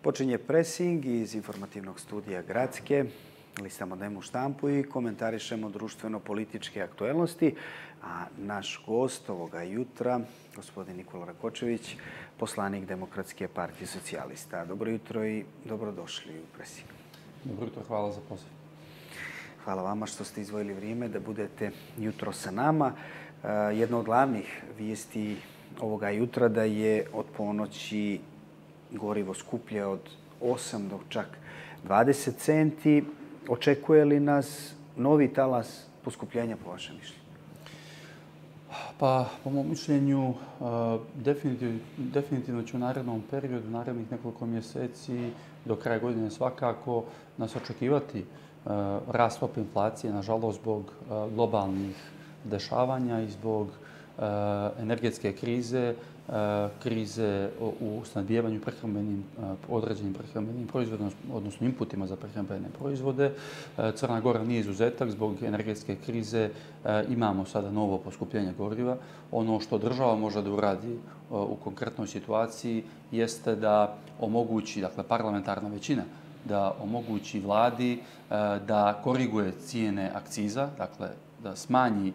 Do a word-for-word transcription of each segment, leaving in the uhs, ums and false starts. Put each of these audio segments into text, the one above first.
Počinje presing iz informativnog studija Gradske. Listamo dnevnu štampu i komentarišemo društveno-političke aktuelnosti. A naš gost ovoga jutra, gospodin Nikola Rakočević, poslanik Demokratske partije socijalista. Dobro jutro i dobrodošli u presing. Dobro jutro, hvala za poziv. Hvala vama što ste izdvojili vrijeme da budete jutro sa nama. Jedna od glavnih vijesti ovoga jutra da je od ponoći gorivo skuplje od osam do čak dvadeset centi. Očekuje li nas novi talas poskupljenja po vašem mišljenju? Pa, po mom mišljenju, definitivno, definitivno će u narednom periodu, narednih nekoliko mjeseci, do kraja godine svakako, nas očekivati rast stope inflacije, nažalost, zbog globalnih dešavanja i zbog energetske krize, krize u snabdijevanju prehrambenim, određenim prehrambenim proizvodima, odnosno inputima za prehrambene proizvode. Crna Gora nije izuzetak. Zbog energetske krize imamo sada novo poskupljenje goriva. Ono što država može da uradi u konkretnoj situaciji jeste da omogući, dakle, parlamentarna većina, da omogući vladi da koriguje cijene akciza, dakle, da smanji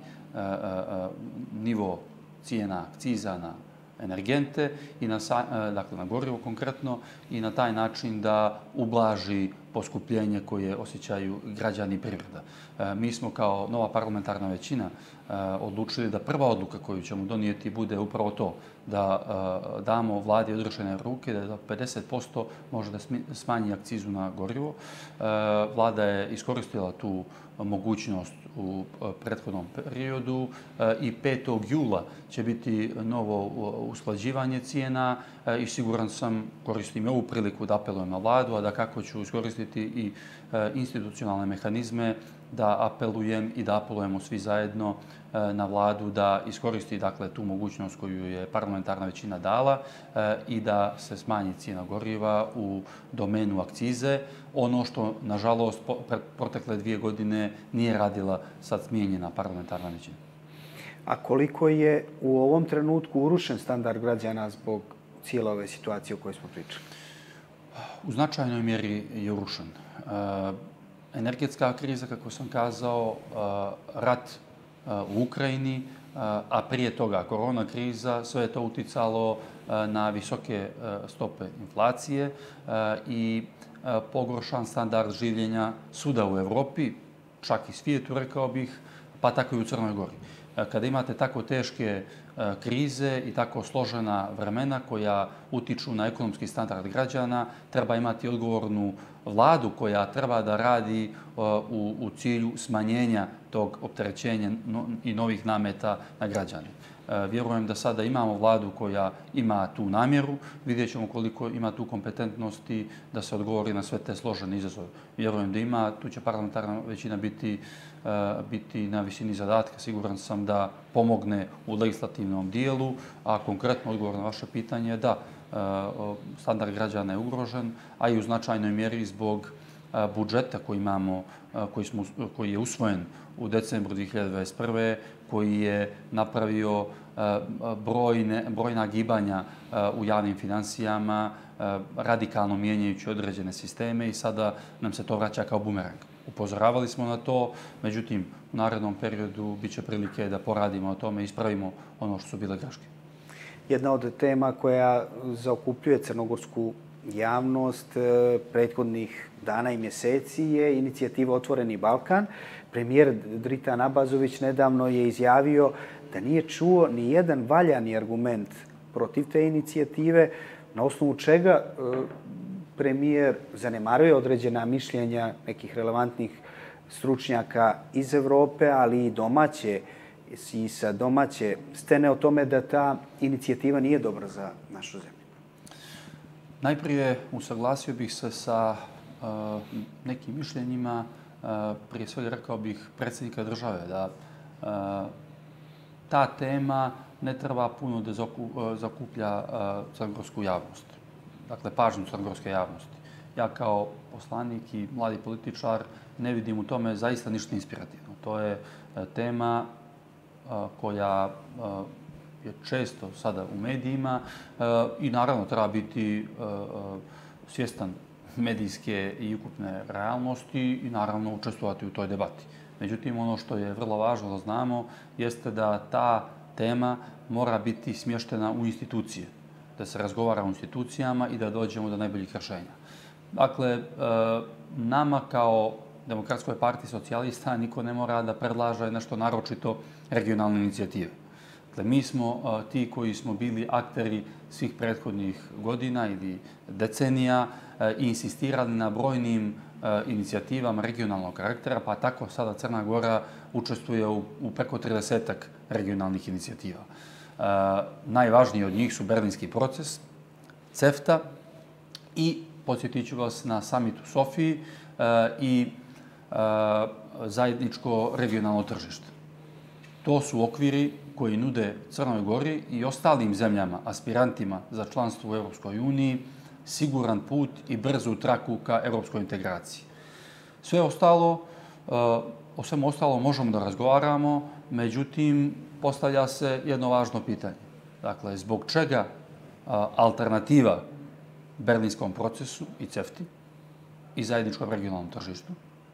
nivo cijena akciza na energente i na, dakle, na gorivo konkretno i na taj način da ublaži poskupljenje koje osjećaju građani i privreda. Mi smo kao nova parlamentarna većina odlučili da prva odluka koju ćemo donijeti bude upravo to, da damo vladi odrešene ruke, da pedeset posto može da smanji akcizu na gorivo. Vlada je iskoristila tu mogućnost u prethodnom periodu i petog jula će biti novo usklađivanje cijena i siguran sam, koristim ovu priliku da apelujem na vladu, a da kako ću iskoristiti i institucionalne mehanizme, da apelujem i da apelujemo svi zajedno na vladu da iskoristi, dakle, tu mogućnost koju je parlamentarna većina dala i da se smanji cijena goriva u domenu akcize. Ono što, nažalost, protekle dvije godine nije radila sad smijenjena parlamentarna većina. A koliko je u ovom trenutku urušen standard građana zbog cijele ove situacije o kojoj smo pričali? U značajnoj mjeri je urušen. Energetska kriza, kako sam kazao, rat u Ukrajini, a prije toga korona kriza, sve je to uticalo na visoke stope inflacije i pogoršan standard življenja svuda u Evropi, čak i svijetu, rekao bih, pa tako i u Crnoj Gori. Kada imate tako teške krize i tako složena vremena koja utiču na ekonomski standard građana, treba imati odgovornu vladu koja treba da radi u, u cilju smanjenja tog opterećenja i novih nameta na građane. Vjerujem da sada imamo vladu koja ima tu namjeru. Vidjet ćemo koliko ima tu kompetentnosti da se odgovori na sve te složene izazove. Vjerujem da ima. Tu će parlamentarna većina biti, biti na visini zadatka. Siguran sam da pomogne u legislativnom dijelu, a konkretno odgovor na vaše pitanje je da standard građana je ugrožen, a i u značajnoj mjeri zbog budžeta koji imamo, koji, smo, koji je usvojen u decembru dvije hiljade dvadeset prve, koji je napravio brojne, brojna gibanja u javnim financijama, radikalno mijenjajući određene sisteme i sada nam se to vraća kao bumerang. Upozoravali smo na to, međutim, u narednom periodu bit će prilike da poradimo o tome i ispravimo ono što su bile greške. Jedna od tema koja zaokupljuje crnogorsku javnost prethodnih dana i mjeseci je inicijativa Otvoreni Balkan. Premijer Dritan Abazović nedavno je izjavio da nije čuo ni jedan valjani argument protiv te inicijative, na osnovu čega premijer zanemaruje određena mišljenja nekih relevantnih stručnjaka iz Evrope, ali i domaće i sa domaće scene o tome da ta inicijativa nije dobra za našu zemlju. Najprije usaglasio bih se sa uh, nekim mišljenjima, uh, prije svega rekao bih predsjednika države, da uh, ta tema ne treba puno da zakuplja uh, crnogorsku javnost. Dakle, pažnju crnogorske javnosti. Ja kao poslanik i mladi političar ne vidim u tome zaista ništa inspirativno. To je uh, tema uh, koja uh, je često sada u medijima i naravno treba biti svjestan medijske i ukupne realnosti i naravno učestvovati u toj debati. Međutim, ono što je vrlo važno da znamo jeste da ta tema mora biti smještena u institucije, da se razgovara o institucijama i da dođemo do najboljih rješenja. Dakle, nama kao Demokratskoj partiji socijalista niko ne mora da predlaže nešto naročito regionalne inicijative. Dakle, mi smo ti koji smo bili akteri svih prethodnih godina ili decenija i insistirali na brojnim inicijativama regionalnog karaktera, pa tako sada Crna Gora učestvuje u preko tridesetak regionalnih inicijativa. Najvažniji od njih su Berlinski proces, CEFTA i, podsjetit ću vas, na summit u Sofiji i zajedničko regionalno tržište. To su okviri koji nude Crnoj Gori i ostalim zemljama, aspirantima za članstvo u Europskoj uniji, siguran put i brzu traku ka europskoj integraciji. Sve ostalo, o svemu ostalo možemo da razgovaramo, međutim, postavlja se jedno važno pitanje. Dakle, zbog čega alternativa Berlinskom procesu i CEFTI i zajedničkom regionalnom tržištu?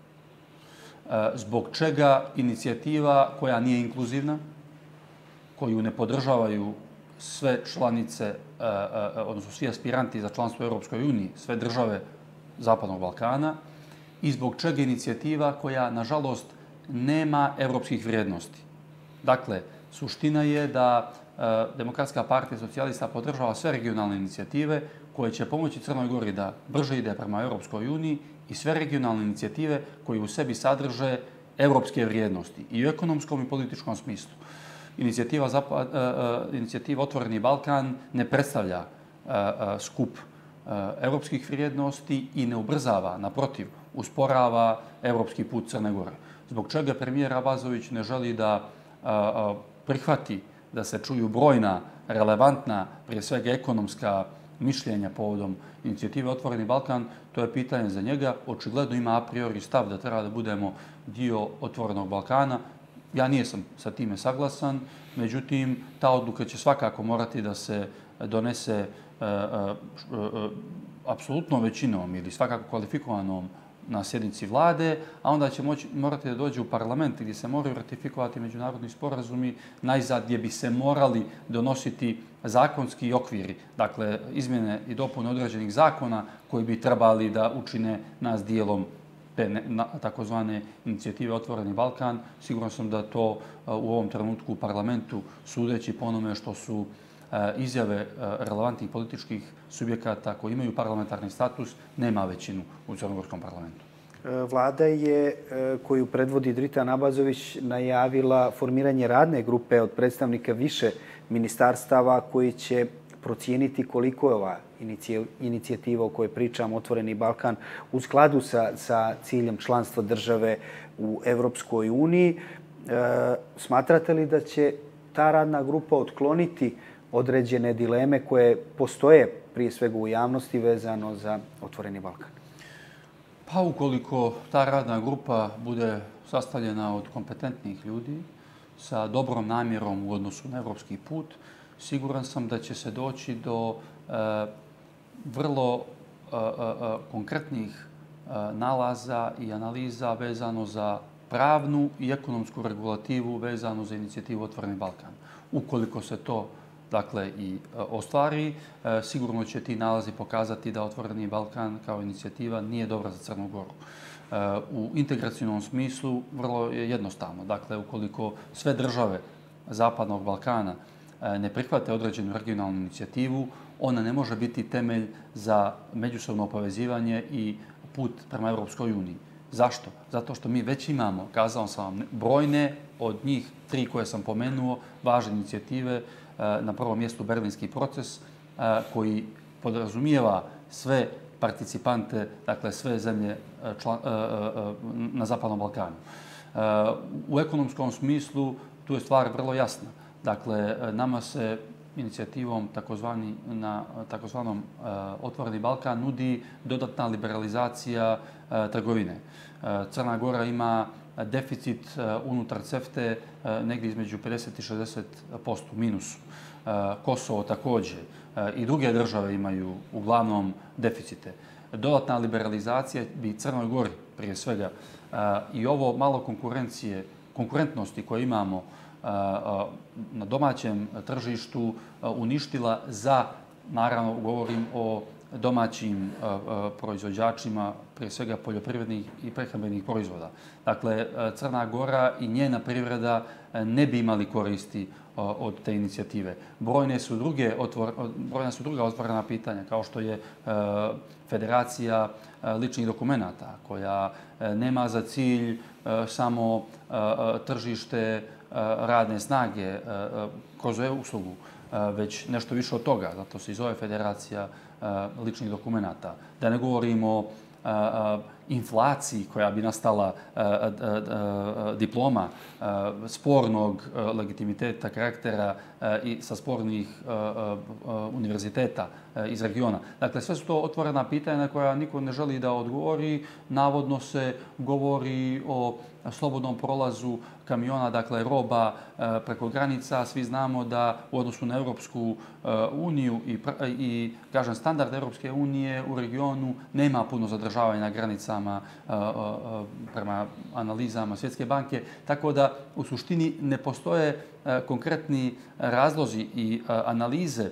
Zbog čega inicijativa koja nije inkluzivna, koju ne podržavaju sve članice, odnosno svi aspiranti za članstvo u Europskoj uniji, sve države Zapadnog Balkana, i zbog čega inicijativa koja, nažalost, nema evropskih vrijednosti. Dakle, suština je da Demokratska partija socijalista podržava sve regionalne inicijative koje će pomoći Crnoj Gori da brže ide prema Europskoj uniji i sve regionalne inicijative koje u sebi sadrže evropske vrijednosti i u ekonomskom i političkom smislu. Inicijativa, Zapad, inicijativa Otvoreni Balkan ne predstavlja skup evropskih vrijednosti i ne ubrzava, naprotiv, usporava evropski put Crne Gore. Zbog čega premijer Abazović ne želi da prihvati da se čuju brojna, relevantna, prije svega ekonomska mišljenja povodom inicijative Otvoreni Balkan, to je pitanje za njega. Očigledno ima a priori stav da treba da budemo dio Otvorenog Balkana. Ja nijesam sa time saglasan, međutim, ta odluka će svakako morati da se donese apsolutno većinom ili svakako kvalifikovanom na sjednici vlade, a onda će moći, morati da dođe u parlament gdje se moraju ratifikovati međunarodni sporazumi, najzad gdje bi se morali donositi zakonski okviri, dakle izmjene i dopune određenih zakona koji bi trebali da učine nas dijelom te takozvane inicijative Otvoreni Balkan. Siguran sam da to u ovom trenutku u parlamentu, sudeći po onome što su izjave relevantnih političkih subjekata koji imaju parlamentarni status, nema većinu u crnogorskom parlamentu. Vlada je, koju predvodi Dritan Abazović, najavila formiranje radne grupe od predstavnika više ministarstava koji će procijeniti koliko je ova inicijativa o kojoj pričam, Otvoreni Balkan, u skladu sa, sa ciljem članstva države u Evropskoj uniji. Smatrate li da će ta radna grupa otkloniti određene dileme koje postoje prije svega u javnosti vezano za Otvoreni Balkan? Pa ukoliko ta radna grupa bude sastavljena od kompetentnih ljudi sa dobrom namjerom u odnosu na evropski put, siguran sam da će se doći do e, vrlo e, e, konkretnih e, nalaza i analiza vezano za pravnu i ekonomsku regulativu vezano za inicijativu Otvoreni Balkan. Ukoliko se to dakle i ostvari, sigurno će ti nalazi pokazati da Otvoreni Balkan kao inicijativa nije dobra za Crnu Goru. U integracijnom smislu vrlo je jednostavno. Dakle, ukoliko sve države Zapadnog Balkana ne prihvate određenu regionalnu inicijativu, ona ne može biti temelj za međusobno povezivanje i put prema Europskoj uniji. Zašto? Zato što mi već imamo, kazao sam vam, brojne od njih, tri koje sam pomenuo, važne inicijative. Na prvom mjestu Berlinski proces koji podrazumijeva sve participante, dakle sve zemlje član, na Zapadnom Balkanu. U ekonomskom smislu tu je stvar vrlo jasna. Dakle, nama se inicijativom takozvani, na takozvanom Otvoreni Balkan nudi dodatna liberalizacija trgovine. Crna Gora ima deficit unutar CEFTA-e negdje između pedeset i šezdeset posto minusu. Kosovo također i druge države imaju uglavnom deficite. Dodatna liberalizacija bi Crnoj Gori prije svega i ovo malo konkurencije, konkurentnosti koje imamo na domaćem tržištu uništila za, naravno govorim o domaćim proizvođačima, prije svega poljoprivrednih i prehrambenih proizvoda. Dakle, Crna Gora i njena privreda ne bi imali koristi od te inicijative. Brojne su druge otvor, brojna su druga otvorena pitanja, kao što je Federacija ličnih dokumenata, koja nema za cilj samo tržište radne snage kroz e-uslugu, već nešto više od toga. Zato se i zove Federacija ličnih dokumenata. Da ne govorimo o inflaciji koja bi nastala diploma spornog legitimiteta, karaktera i sa spornih univerziteta iz regiona. Dakle, sve su to otvorena pitanja na koja niko ne želi da odgovori. Navodno se govori o slobodnom prolazu kamiona, dakle roba preko granica. Svi znamo da u odnosu na Europsku uniju i, i kažem, standard Europske unije u regionu nema puno zadržavanja na granicama prema analizama Svjetske banke. Tako da u suštini ne postoje konkretni razlozi i analize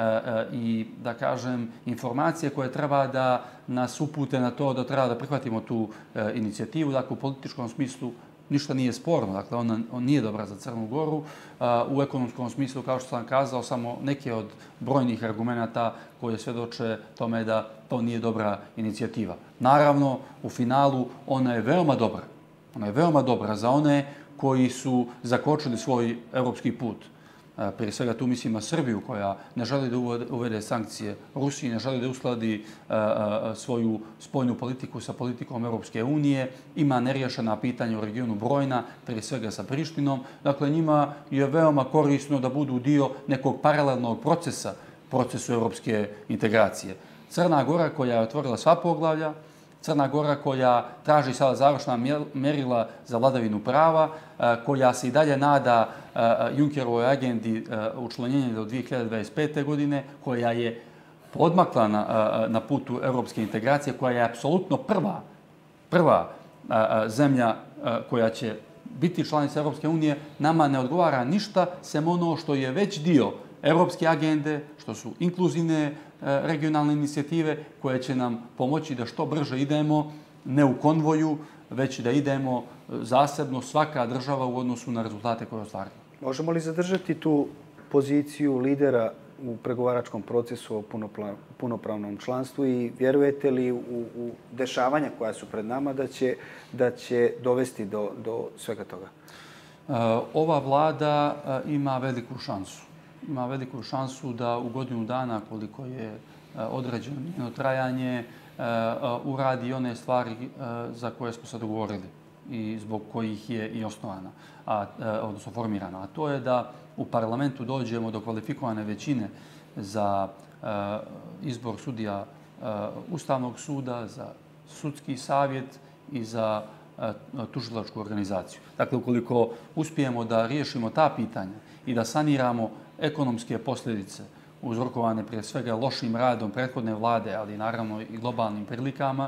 i, da kažem, informacije koje treba da nas upute na to da treba da prihvatimo tu inicijativu. Dakle, u političkom smislu ništa nije sporno. Dakle, ona on nije dobra za Crnu Goru. U ekonomskom smislu, kao što sam kazao, samo neke od brojnih argumenata koje svjedoče tome da to nije dobra inicijativa. Naravno, u finalu ona je veoma dobra. Ona je veoma dobra za one koji su zakočili svoj evropski put. Prije svega tu mislim na Srbiju, koja ne želi da uvede sankcije Rusiji, ne želi da uskladi svoju spoljnu politiku sa politikom Europske unije, ima neriješena pitanja u regionu brojna, prije svega sa Prištinom. Dakle, njima je veoma korisno da budu dio nekog paralelnog procesa, procesu europske integracije. Crna Gora, koja je otvorila sva poglavlja, Crna Gora koja traži sada završna mjerila za vladavinu prava, koja se i dalje nada Junckerovoj agendi učlanjenja do dvije hiljade dvadeset pete. godine, koja je odmakla na, na putu europske integracije, koja je apsolutno prva, prva zemlja koja će biti članica Europske unije, nama ne odgovara ništa, sem ono što je već dio europske agende, što su inkluzivne regionalne inicijative koje će nam pomoći da što brže idemo, ne u konvoju, već da idemo zasebno svaka država u odnosu na rezultate koje ostvarimo. Možemo li zadržati tu poziciju lidera u pregovaračkom procesu o punopravnom članstvu i vjerujete li u, u dešavanja koja su pred nama da će, da će dovesti do, do svega toga? Ova vlada ima veliku šansu. Ima veliku šansu da u godinu dana, koliko je određeno njeno trajanje, uradi one stvari za koje smo se dogovorili i zbog kojih je i osnovana, a, odnosno formirana. A to je da u parlamentu dođemo do kvalifikovane većine za izbor sudija Ustavnog suda, za sudski savjet i za tužilačku organizaciju. Dakle, ukoliko uspijemo da riješimo ta pitanja i da saniramo ekonomske posljedice uzrokovane prije svega lošim radom prethodne vlade, ali naravno i globalnim prilikama,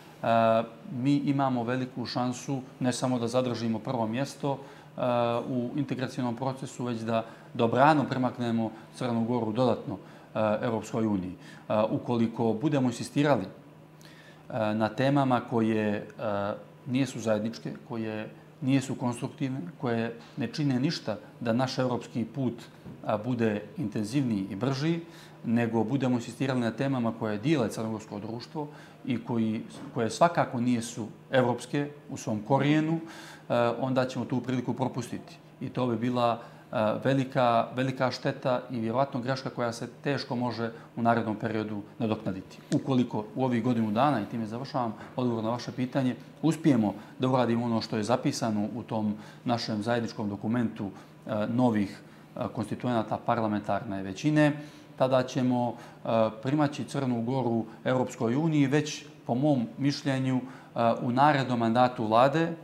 mi imamo veliku šansu ne samo da zadržimo prvo mjesto u integracionom procesu, već da dobrano premaknemo Crnu Goru dodatno Europskoj uniji. Ukoliko budemo insistirali na temama koje nisu zajedničke, koje nisu konstruktivne, koje ne čine ništa da naš evropski put bude intenzivniji i brži, nego budemo insistirali na temama koje dijele crnogorsko društvo i koji, koje svakako nisu evropske u svom korijenu, onda ćemo tu priliku propustiti. I to bi bila velika, velika šteta i vjerovatno greška koja se teško može u narednom periodu nadoknaditi. Ukoliko u ovih godinu dana, i time završavam odgovor na vaše pitanje, uspijemo da uradimo ono što je zapisano u tom našem zajedničkom dokumentu novih konstituenata parlamentarne većine, tada ćemo primaći Crnu Goru Europskoj uniji već, po mom mišljenju, u narednom mandatu vlade,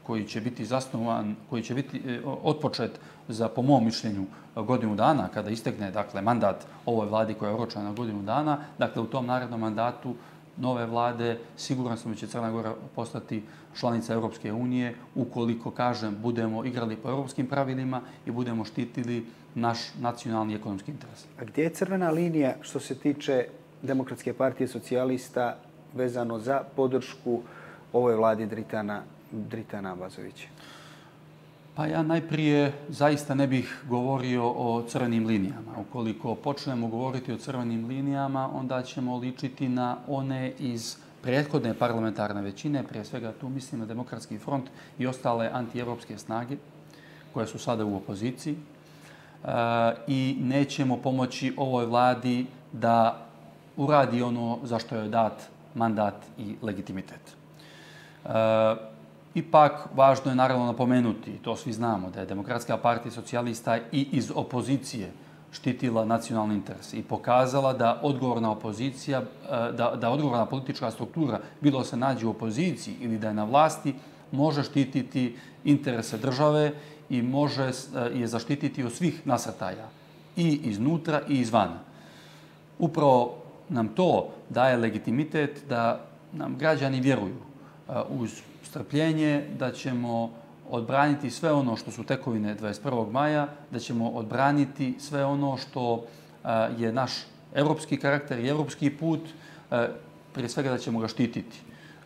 koji će biti zasnovan, koji će biti otpočet za, po mom mišljenju, godinu dana, kada istekne dakle, mandat ovoj vladi koja je oročena na godinu dana, dakle u tom narednom mandatu nove vlade, siguran sam da će Crna Gora postati članica Europske unije ukoliko, kažem, budemo igrali po europskim pravilima i budemo štitili naš nacionalni i ekonomski interes. A gdje je crvena linija što se tiče Demokratske partije socijalista vezano za podršku ovoj vladi Dritana, Dritana Abazovića? Pa ja najprije zaista ne bih govorio o crvenim linijama. Ukoliko počnemo govoriti o crvenim linijama, onda ćemo ličiti na one iz prethodne parlamentarne većine, prije svega tu mislim na Demokratski front i ostale antievropske snage koje su sada u opoziciji. E, I nećemo pomoći ovoj vladi da uradi ono za što je dat mandat i legitimitet. E, Ipak, važno je naravno napomenuti, to svi znamo, da je Demokratska partija socijalista i iz opozicije štitila nacionalni interes i pokazala da odgovorna opozicija, da, da odgovorna politička struktura, bilo se nađe u opoziciji ili da je na vlasti, može štititi interese države i može je zaštititi od svih nasrtaja, i iznutra i izvana. Upravo nam to daje legitimitet da nam građani vjeruju uz strpljenje da ćemo odbraniti sve ono što su tekovine dvadeset prvog maja, da ćemo odbraniti sve ono što je naš evropski karakter i evropski put, prije svega da ćemo ga štititi.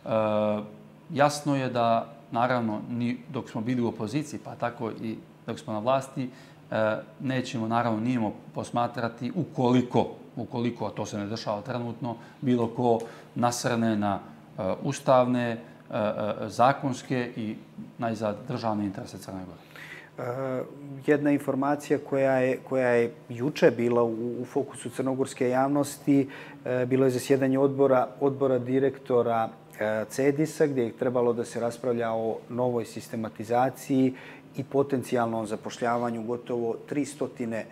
Jasno je da, naravno, ni dok smo bili u opoziciji, pa tako i dok smo na vlasti, nećemo, naravno, nijemo posmatrati ukoliko, ukoliko, a to se ne dešava trenutno, bilo ko nasrne na ustavne, zakonske i najzad državne interese Crne Gore. Jedna informacija koja je, koja je juče bila u, u fokusu crnogorske javnosti, bilo je zasjedanje odbora, odbora direktora CEDIS-a gdje je trebalo da se raspravlja o novoj sistematizaciji i potencijalnom zapošljavanju gotovo tristo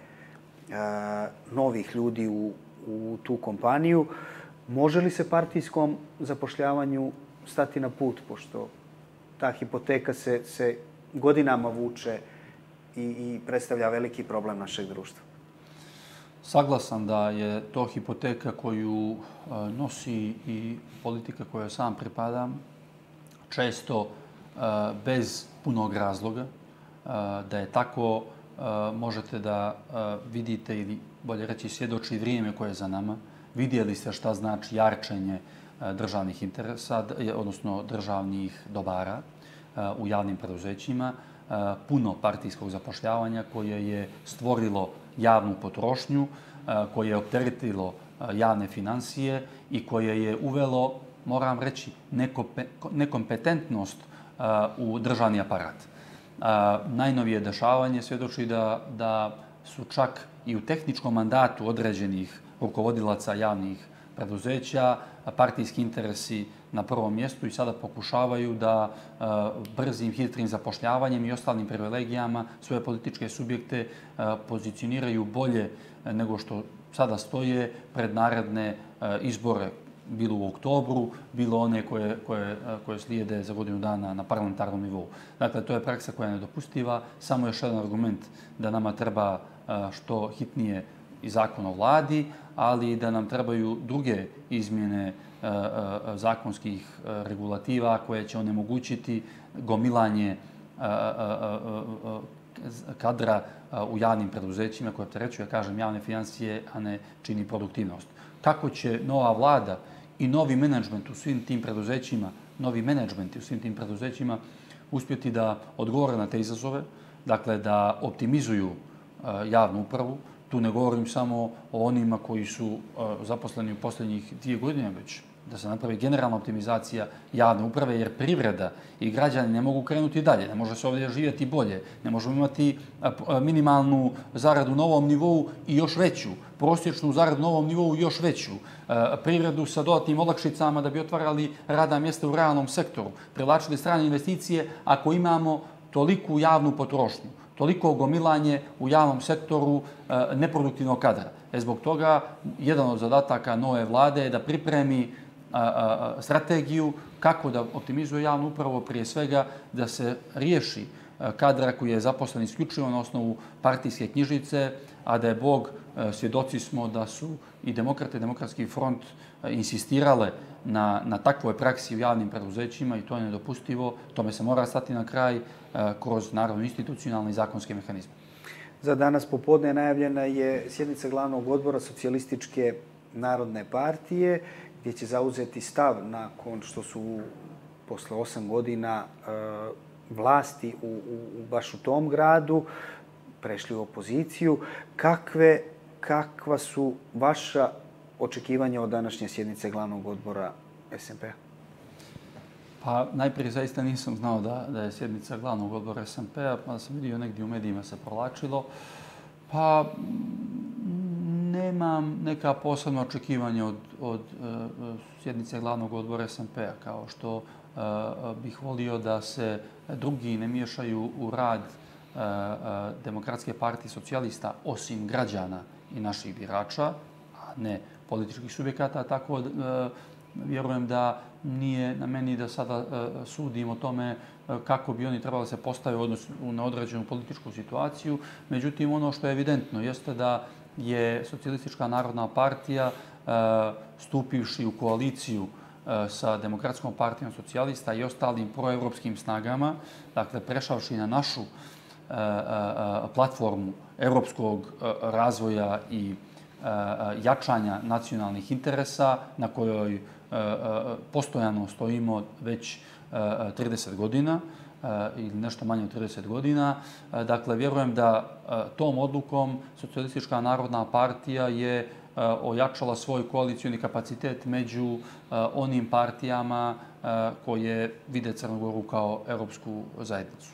novih ljudi u, u tu kompaniju. Može li se partijskom zapošljavanju stati na put, pošto ta hipoteka se, se godinama vuče i, i predstavlja veliki problem našeg društva? Saglasan da je to hipoteka koju nosi i politika kojoj sam pripadam, često bez punog razloga. Da je tako, možete da vidite ili bolje reći svjedoči vrijeme koje je za nama. Vidjeli ste šta znači jarčenje državnih interesa, odnosno državnih dobara u javnim preduzećima, puno partijskog zapošljavanja koje je stvorilo javnu potrošnju, koje je opteretilo javne financije i koje je uvelo, moram reći, nekompetentnost u državni aparat. Najnovije dešavanje svjedoči da, da su čak i u tehničkom mandatu određenih rukovodilaca javnih preduzeća partijski interesi na prvom mjestu i sada pokušavaju da brzim, hitrim zapošljavanjem i ostalim privilegijama svoje političke subjekte pozicioniraju bolje nego što sada stoje pred naredne izbore, bilo u oktobru, bilo one koje, koje, koje slijede za godinu dana na parlamentarnom nivou. Dakle, to je praksa koja je nedopustiva. Samo još jedan argument da nama treba što hitnije i zakon o vladi, ali da nam trebaju druge izmjene zakonskih regulativa koje će onemogućiti gomilanje kadra u javnim preduzećima koje opterećuje, kažem, javne financije, a ne čini produktivnost. Kako će nova vlada i novi menadžment u svim tim preduzećima, novi menadžmenti u svim tim preduzećima uspjeti da odgovore na te izazove, dakle da optimizuju javnu upravu. Tu ne govorim samo o onima koji su zaposleni u posljednjih dvije godine, već da se napravi generalna optimizacija javne uprave, jer privreda i građani ne mogu krenuti dalje. Ne može se ovdje živjeti bolje. Ne možemo imati minimalnu zaradu na ovom nivou i još veću. Prosječnu zaradu na ovom nivou i još veću. Privredu sa dodatnim olakšicama da bi otvarali radna mjesta u realnom sektoru. Privlačili strane investicije ako imamo toliku javnu potrošnju. Toliko gomilanje u javnom sektoru neproduktivnog kadra. E zbog toga, jedan od zadataka nove vlade je da pripremi strategiju kako da optimizuje javnu upravu, prije svega da se riješi kadra koji je zaposlen isključivo na osnovu partijske knjižice, a da je Bog, svjedoci smo da su i Demokrate i Demokratski front insistirale na, na takvoj praksi u javnim preduzećima i to je nedopustivo. Tome se mora stati na kraj kroz, naravno, institucionalne i zakonske mehanizme. Za danas popodne najavljena je sjednica glavnog odbora Socijalističke narodne partije, gdje će zauzeti stav nakon što su posle osam godina e, vlasti u, u, baš u tom gradu prešli u opoziciju. Kakve, kakva su vaša očekivanja od današnje sjednice glavnog odbora S M P-a? Pa najprije zaista nisam znao da, da je sjednica glavnog odbora S M P-a, pa sam vidio negdje u medijima se provlačilo. Pa nemam neka posebna očekivanja od, od uh, sjednice glavnog odbora S M P-a, kao što uh, bih volio da se drugi ne miješaju u rad uh, uh, Demokratske partije socijalista, osim građana i naših birača, a ne političkih subjekata, tako uh, vjerujem da nije na meni da sada uh, sudim o tome uh, kako bi oni trebali se postaviti odnos na određenu političku situaciju. Međutim, ono što je evidentno jeste da je Socijalistička narodna partija uh, stupivši u koaliciju uh, sa Demokratskom partijom socijalista i ostalim proevropskim snagama, dakle prešavši na našu uh, uh, platformu europskog uh, razvoja i uh, jačanja nacionalnih interesa na kojoj postojano stojimo već trideset godina ili nešto manje od trideset godina. Dakle, vjerujem da tom odlukom Socijalistička narodna partija je ojačala svoj koalicijni kapacitet među onim partijama koje vide Crnu Goru kao europsku zajednicu.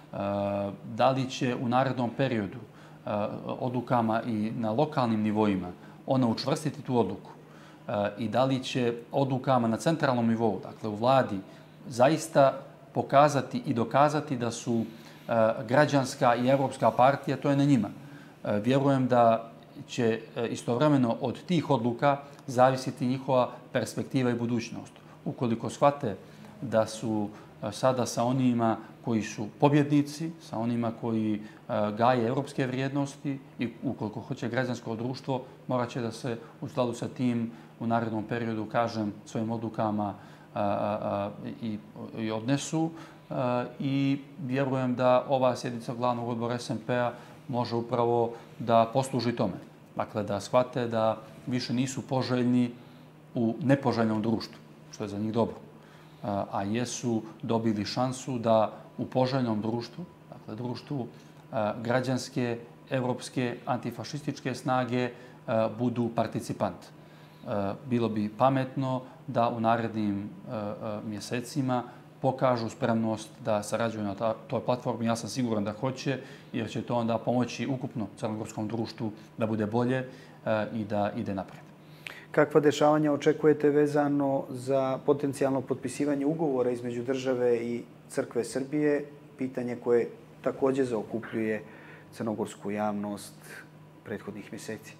Da li će u narednom periodu odlukama i na lokalnim nivoima ona učvrstiti tu odluku i da li će odlukama na centralnom nivou, dakle u vladi, zaista pokazati i dokazati da su građanska i evropska partija, to je na njima. Vjerujem da će istovremeno od tih odluka zavisiti njihova perspektiva i budućnost. Ukoliko shvate da su sada sa onima koji su pobjednici, sa onima koji gaje evropske vrijednosti i ukoliko hoće građansko društvo, morat će da se u skladu sa tim u narednom periodu, kažem, svojim odlukama a, a, i, i odnesu. A, I vjerujem da ova sjednica glavnog odbora S M P-a može upravo da posluži tome. Dakle, da shvate da više nisu poželjni u nepoželjnom društvu, što je za njih dobro. A, a jesu dobili šansu da u poželjnom društvu, dakle društvu a, građanske, evropske, antifašističke snage a, budu participanti. Bilo bi pametno da u narednim mjesecima pokažu spremnost da sarađuju na toj platformi. Ja sam siguran da hoće, jer će to onda pomoći ukupno crnogorskom društvu da bude bolje i da ide naprijed. Kakva dešavanja očekujete vezano za potencijalno potpisivanje ugovora između države i Crkve Srbije? Pitanje koje također zaokupljuje crnogorsku javnost prethodnih mjeseci.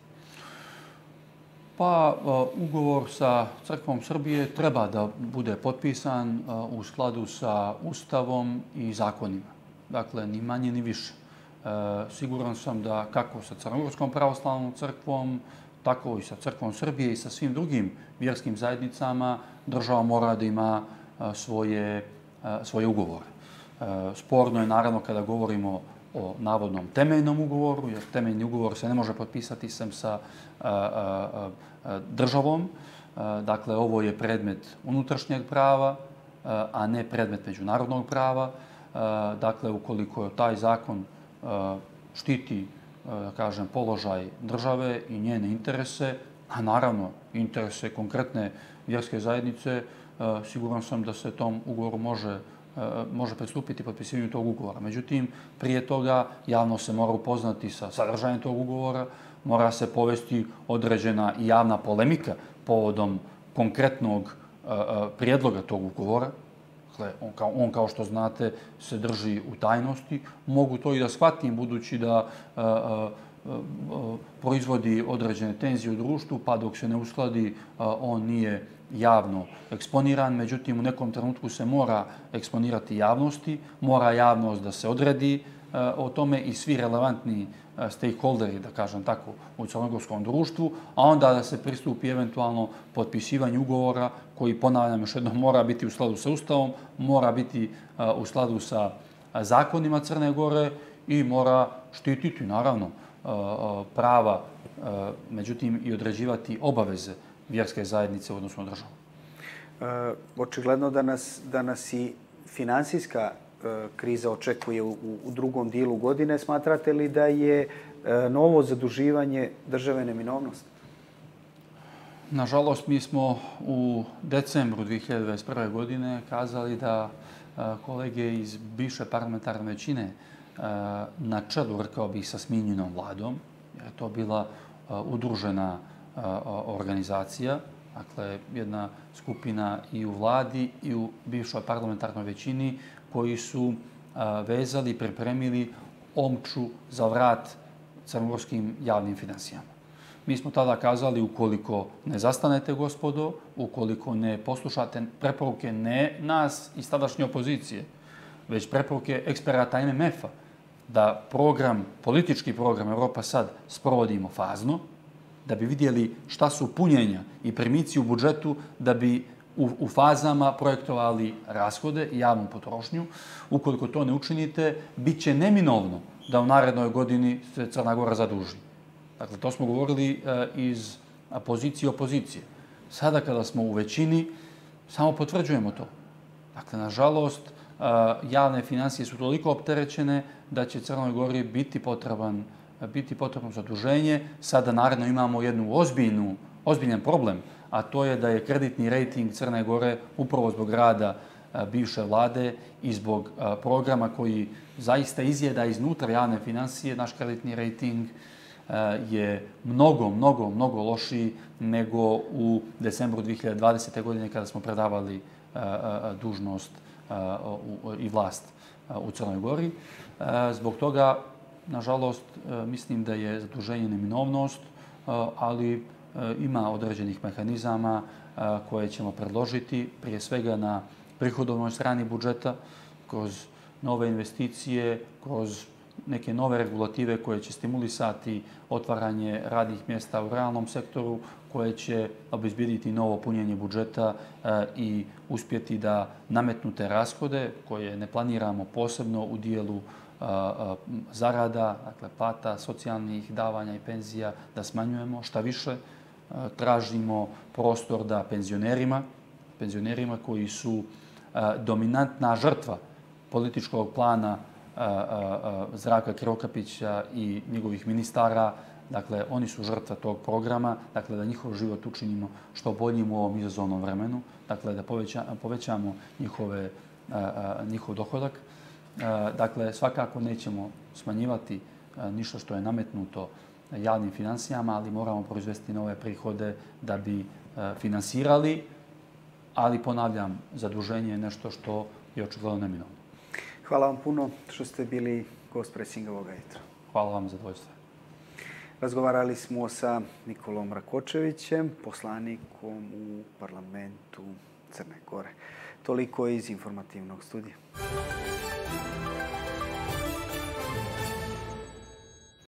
Pa ugovor sa Crkvom Srbije treba da bude potpisan u skladu sa Ustavom i zakonima. Dakle, ni manje ni više. Siguran sam da kako sa Crnogorskom pravoslavnom crkvom, tako i sa Crkvom Srbije i sa svim drugim vjerskim zajednicama država mora da ima svoje, svoje ugovore. Sporno je naravno kada govorimo o navodnom temeljnom ugovoru, jer temeljni ugovor se ne može potpisati sem sa a, a, a, državom. A, dakle, ovo je predmet unutrašnjeg prava, a, a ne predmet međunarodnog prava. A, dakle, ukoliko taj zakon a, štiti, a, da kažem, položaj države i njene interese, a naravno interese konkretne vjerske zajednice, a, siguran sam da se tom ugovoru može može pristupiti potpisivanju tog ugovora. Međutim, prije toga javno se mora upoznati sa sadržajem tog ugovora, mora se povesti određena i javna polemika povodom konkretnog prijedloga tog ugovora. Dakle, on kao, on, kao što znate, se drži u tajnosti. Mogu to i da shvatim, budući da proizvodi određene tenzije u društvu, pa dok se ne uskladi on nije javno eksponiran. Međutim, u nekom trenutku se mora eksponirati javnosti, mora javnost da se odredi o tome i svi relevantni stakeholderi, da kažem tako, u crnogorskom društvu, a onda da se pristupi eventualno potpisivanju ugovora koji, ponavljam još jednom, mora biti u skladu sa Ustavom, mora biti u skladu sa zakonima Crne Gore i mora štititi, naravno, prava, međutim i određivati obaveze vjerske zajednice u odnosu na državu. E, očigledno da nas, da nas i finansijska e, kriza očekuje u, u drugom dijelu godine. Smatrate li da je e, novo zaduživanje države neminovnost? Nažalost, mi smo u decembru dvije hiljade dvadeset prve. godine kazali da e, kolege iz bivše parlamentarne većine e, na čelu, rekao bih, sa smijenjenom vladom, jer je to bila e, udružena organizacija, dakle jedna skupina i u vladi i u bivšoj parlamentarnoj većini koji su vezali i pripremili omču za vrat crnogorskim javnim finansijama. Mi smo tada kazali, ukoliko ne zastanete, gospodo, ukoliko ne poslušate preporuke ne nas iz tadašnje opozicije, već preporuke eksperata M M F-a, da program, politički program Europa Sad sprovodimo fazno, da bi vidjeli šta su punjenja i primici u budžetu, da bi u, u fazama projektovali rashode i javnu potrošnju. Ukoliko to ne učinite, bit će neminovno da u narednoj godini se Crna Gora zaduži. Dakle, to smo govorili e, iz pozicije opozicije. Sada kada smo u većini, samo potvrđujemo to. Dakle, nažalost, e, javne financije su toliko opterećene da će Crnoj Gori biti potreban biti potrebno zaduženje. Sada naravno imamo jednu ozbiljnu, ozbiljan problem, a to je da je kreditni rejting Crne Gore upravo zbog rada bivše vlade i zbog programa koji zaista izjeda iznutra javne financije, naš kreditni rejting je mnogo, mnogo, mnogo lošiji nego u decembru dvije hiljade dvadesete. godine kada smo predavali dužnost i vlast u Crnoj Gori. Zbog toga, nažalost, mislim da je zaduženje neminovnost, ali ima određenih mehanizama koje ćemo predložiti, prije svega na prihodovnoj strani budžeta, kroz nove investicije, kroz neke nove regulative koje će stimulisati otvaranje radnih mjesta u realnom sektoru, koje će obezbjediti novo punjenje budžeta i uspjeti da nametnute rashode, koje ne planiramo posebno u dijelu zarada, dakle plata, socijalnih davanja i penzija, da smanjujemo. Šta više, tražimo prostor da penzionerima, penzionerima koji su dominantna žrtva političkog plana Zdravka Krivokapića i njegovih ministara, dakle oni su žrtva tog programa, dakle da njihov život učinimo što boljim u ovom izazovnom vremenu, dakle da poveća, povećamo njihove, njihov dohodak. Dakle, svakako nećemo smanjivati ništa što je nametnuto javnim financijama, ali moramo proizvesti nove prihode da bi finansirali, ali ponavljam, zaduženje je nešto što je očigledno neminovno. Hvala vam puno što ste bili gost Pressinga ovoga jutra. Hvala vam za zadovoljstvo. Razgovarali smo sa Nikolom Rakočevićem, poslanikom u parlamentu Crne Gore. Toliko iz informativnog studija.